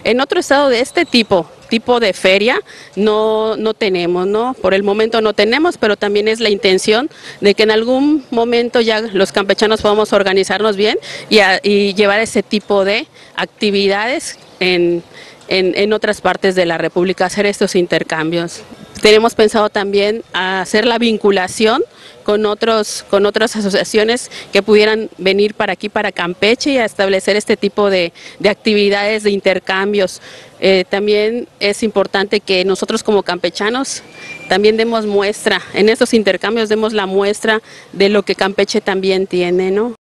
En otro estado de este tipo de feria no tenemos, ¿no? Por el momento no tenemos, pero también es la intención de que en algún momento ya los campechanos podamos organizarnos bien y llevar ese tipo de actividades en otras partes de la República, hacer estos intercambios. Tenemos pensado también hacer la vinculación con otras asociaciones que pudieran venir para aquí, para Campeche, y a establecer este tipo de actividades, de intercambios. También es importante que nosotros como campechanos también demos muestra, en estos intercambios demos la muestra de lo que Campeche también tiene, ¿no?